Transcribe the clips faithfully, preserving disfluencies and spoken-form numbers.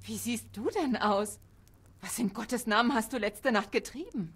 Wie siehst du denn aus? Was in Gottes Namen hast du letzte Nacht getrieben?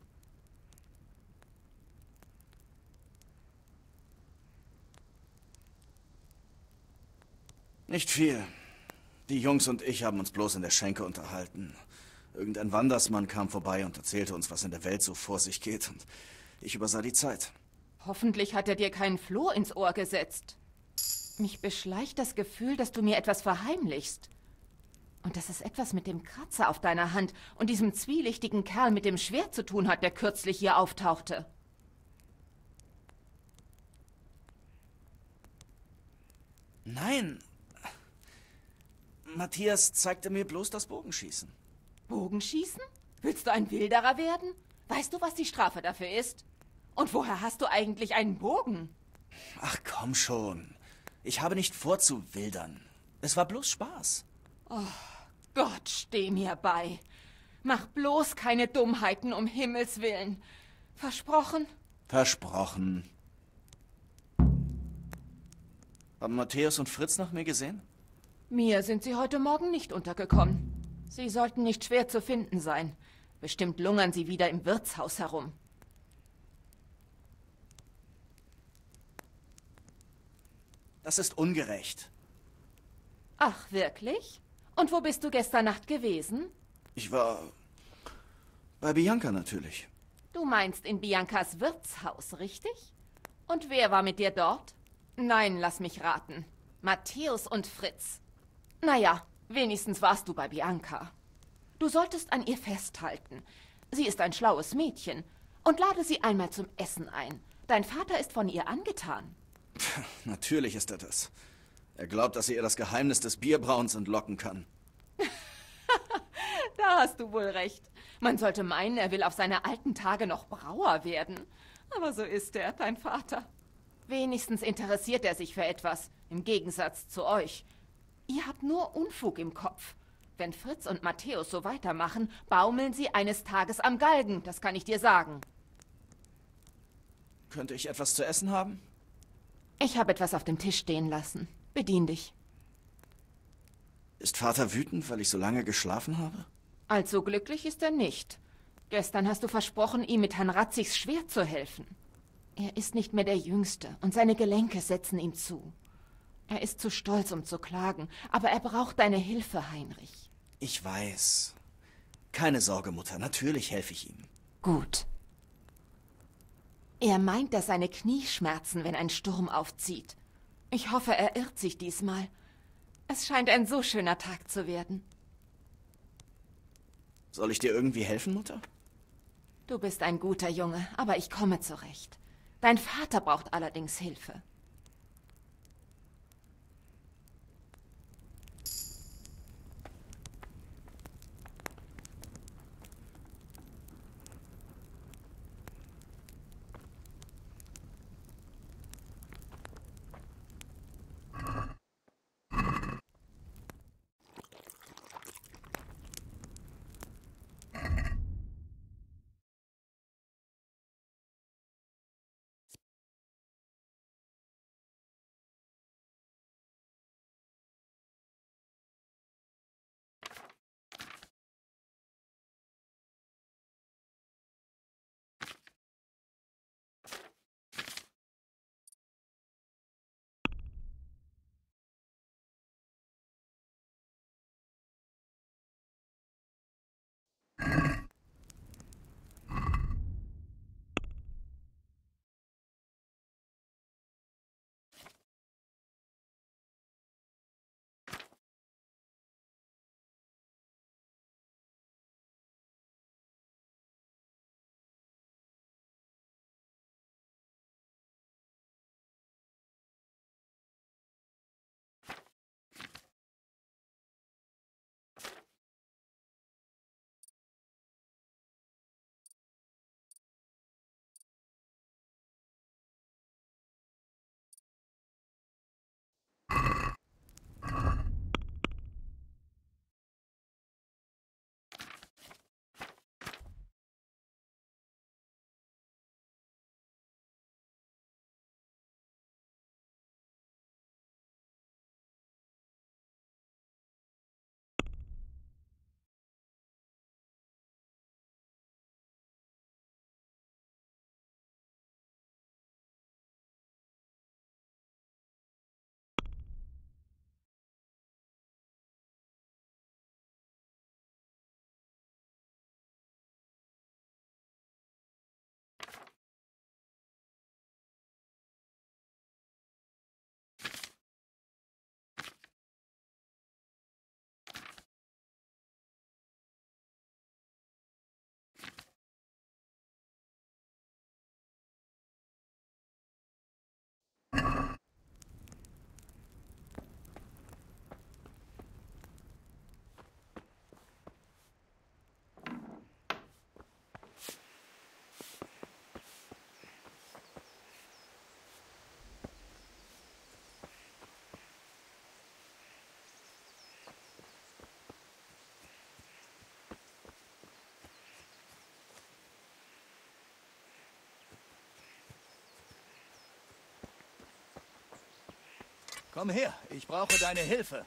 Nicht viel. Die Jungs und ich haben uns bloß in der Schenke unterhalten. Irgendein Wandersmann kam vorbei und erzählte uns, was in der Welt so vor sich geht. Und ich übersah die Zeit. Hoffentlich hat er dir keinen Floh ins Ohr gesetzt. Mich beschleicht das Gefühl, dass du mir etwas verheimlichst. Und dass es etwas mit dem Kratzer auf deiner Hand und diesem zwielichtigen Kerl mit dem Schwert zu tun hat, der kürzlich hier auftauchte. Nein. Matthias zeigte mir bloß das Bogenschießen. Bogenschießen? Willst du ein Wilderer werden? Weißt du, was die Strafe dafür ist? Und woher hast du eigentlich einen Bogen? Ach komm schon. Ich habe nicht vor zu wildern. Es war bloß Spaß. Oh, Gott, steh mir bei. Mach bloß keine Dummheiten, um Himmels Willen. Versprochen? Versprochen. Haben Matthäus und Fritz nach mir gesehen? Mir sind sie heute Morgen nicht untergekommen. Sie sollten nicht schwer zu finden sein. Bestimmt lungern sie wieder im Wirtshaus herum. Das ist ungerecht. Ach, wirklich? Und wo bist du gestern Nacht gewesen? Ich war bei Bianca natürlich. Du meinst in Biancas Wirtshaus, richtig? Und wer war mit dir dort? Nein, lass mich raten. Matthäus und Fritz. Naja, wenigstens warst du bei Bianca. Du solltest an ihr festhalten. Sie ist ein schlaues Mädchen. Und lade sie einmal zum Essen ein. Dein Vater ist von ihr angetan. Natürlich ist er das. Er glaubt, dass er ihr das Geheimnis des Bierbrauens entlocken kann. Da hast du wohl recht. Man sollte meinen, er will auf seine alten Tage noch Brauer werden. Aber so ist er, dein Vater. Wenigstens interessiert er sich für etwas, im Gegensatz zu euch. Ihr habt nur Unfug im Kopf. Wenn Fritz und Matthäus so weitermachen, baumeln sie eines Tages am Galgen, das kann ich dir sagen. Könnte ich etwas zu essen haben? Ich habe etwas auf dem Tisch stehen lassen. Bedien dich. Ist Vater wütend, weil ich so lange geschlafen habe? Allzu glücklich ist er nicht. Gestern hast du versprochen, ihm mit Herrn Ratzigs Schwert zu helfen. Er ist nicht mehr der Jüngste und seine Gelenke setzen ihm zu. Er ist zu stolz, um zu klagen, aber er braucht deine Hilfe, Heinrich. Ich weiß. Keine Sorge, Mutter, natürlich helfe ich ihm. Gut. Er meint, dass seine Knie schmerzen, wenn ein Sturm aufzieht. Ich hoffe, er irrt sich diesmal. Es scheint ein so schöner Tag zu werden. Soll ich dir irgendwie helfen, Mutter? Du bist ein guter Junge, aber ich komme zurecht. Dein Vater braucht allerdings Hilfe. Komm her, ich brauche deine Hilfe.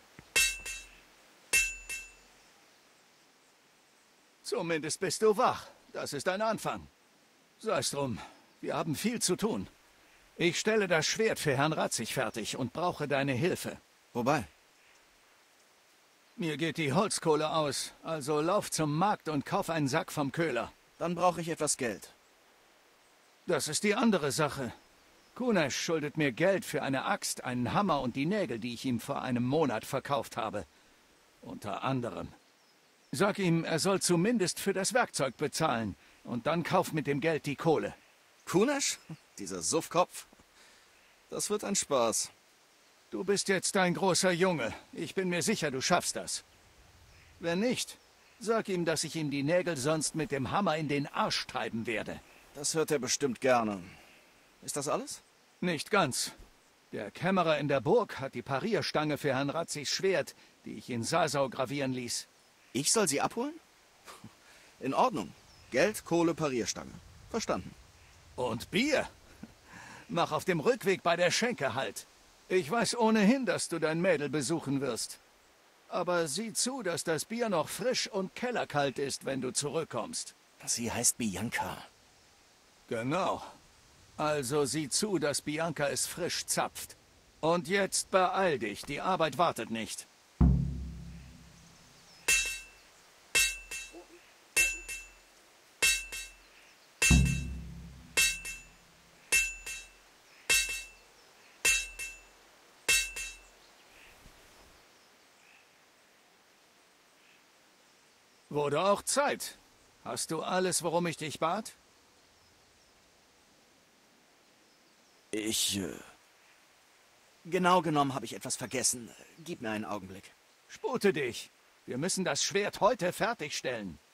Zumindest bist du wach. Das ist ein Anfang. Sei's drum, wir haben viel zu tun. Ich stelle das Schwert für Herrn Ratzig fertig und brauche deine Hilfe. Wobei? Mir geht die Holzkohle aus, also lauf zum Markt und kauf einen Sack vom Köhler. Dann brauche ich etwas Geld. Das ist die andere Sache. Kunesh schuldet mir Geld für eine Axt, einen Hammer und die Nägel, die ich ihm vor einem Monat verkauft habe. Unter anderem. Sag ihm, er soll zumindest für das Werkzeug bezahlen. Und dann kauf mit dem Geld die Kohle. Kunesh? Dieser Suffkopf? Das wird ein Spaß. Du bist jetzt ein großer Junge. Ich bin mir sicher, du schaffst das. Wenn nicht, sag ihm, dass ich ihm die Nägel sonst mit dem Hammer in den Arsch treiben werde. Das hört er bestimmt gerne. Ist das alles? Nicht ganz. Der Kämmerer in der Burg hat die Parierstange für Herrn Ratzigs Schwert, die ich in Sasau gravieren ließ. Ich soll sie abholen? In Ordnung. Geld, Kohle, Parierstange. Verstanden. Und Bier? Mach auf dem Rückweg bei der Schenke Halt. Ich weiß ohnehin, dass du dein Mädel besuchen wirst. Aber sieh zu, dass das Bier noch frisch und kellerkalt ist, wenn du zurückkommst. Sie heißt Bianca. Genau. Also sieh zu, dass Bianca es frisch zapft. Und jetzt beeil dich, die Arbeit wartet nicht. Wurde auch Zeit. Hast du alles, worum ich dich bat? Ich, äh... Genau genommen habe ich etwas vergessen. Gib mir einen Augenblick. Spute dich. Wir müssen das Schwert heute fertigstellen.